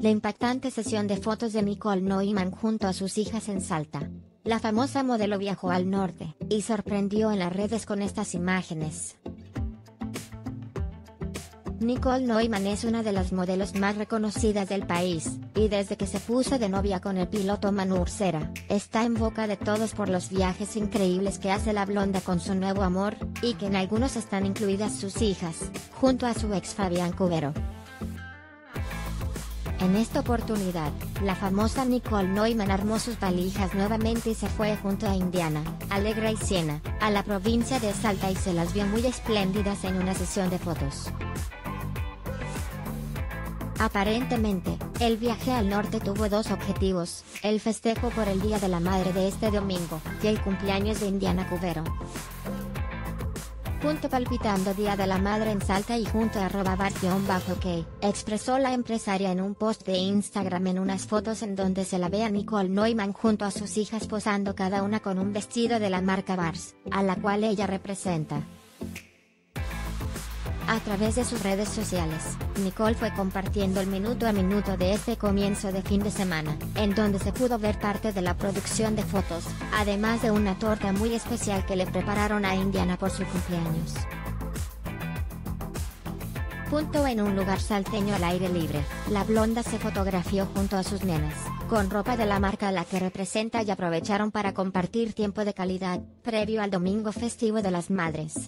la impactante sesión de fotos de Nicole Neumann junto a sus hijas en Salta. La famosa modelo viajó al norte, y sorprendió en las redes con estas imágenes. Nicole Neumann es una de las modelos más reconocidas del país, y desde que se puso de novia con el piloto Manu Ursera, está en boca de todos por los viajes increíbles que hace la blonda con su nuevo amor, y que en algunos están incluidas sus hijas, junto a su ex Fabián Cubero. En esta oportunidad, la famosa Nicole Neumann armó sus valijas nuevamente y se fue junto a Indiana, Alegra y Siena, a la provincia de Salta y se las vio muy espléndidas en una sesión de fotos. Aparentemente, el viaje al norte tuvo dos objetivos, el festejo por el Día de la Madre de este domingo, y el cumpleaños de Indiana Cubero. Palpitando Día de la Madre en Salta y junto a @bar_ok, expresó la empresaria en un post de Instagram en unas fotos en donde se la ve a Nicole Neumann junto a sus hijas posando cada una con un vestido de la marca Bars, a la cual ella representa. A través de sus redes sociales, Nicole fue compartiendo el minuto a minuto de este comienzo de fin de semana, en donde se pudo ver parte de la producción de fotos, además de una torta muy especial que le prepararon a Indiana por su cumpleaños. En un lugar salteño al aire libre, la blonda se fotografió junto a sus nenas, con ropa de la marca a la que representa y aprovecharon para compartir tiempo de calidad, previo al domingo festivo de las madres.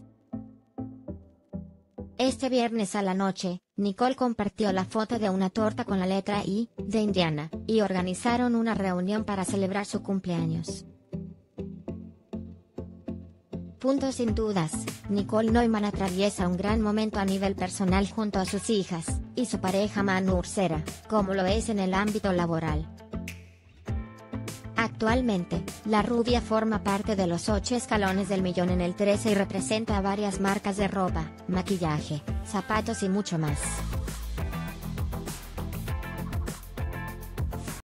Este viernes a la noche, Nicole compartió la foto de una torta con la letra I, de Indiana, y organizaron una reunión para celebrar su cumpleaños. Sin dudas, Nicole Neumann atraviesa un gran momento a nivel personal junto a sus hijas, y su pareja Manu Ursera, como lo es en el ámbito laboral. Actualmente, la rubia forma parte de los 8 escalones del millón en el 13 y representa a varias marcas de ropa, maquillaje, zapatos y mucho más.